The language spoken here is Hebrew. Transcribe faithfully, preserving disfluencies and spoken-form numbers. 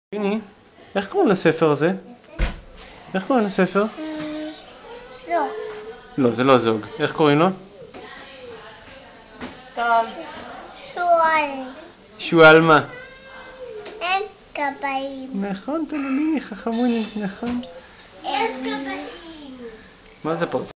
הנה, איך קוראים לספר הזה? איך קוראים לספר? זוג. לא, זה לא זוג. איך קוראים לו? טוב. שואל. שועל מה? אין כבאים. נכון, תלמיני, חכמוני, נכון. אין כבאים. מה זה פרצוף?